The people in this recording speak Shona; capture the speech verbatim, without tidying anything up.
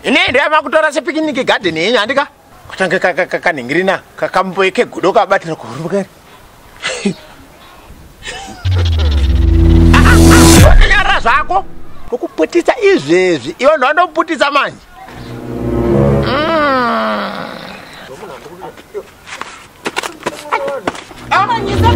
Ini ndio makutora se picnic garden yenyu andika. Kutange kakaningirina kakamboeke gudo kabatira kurumukari. Nyara zvako kukuputisa izvezvi iwe ndandoputisa manje. Ah,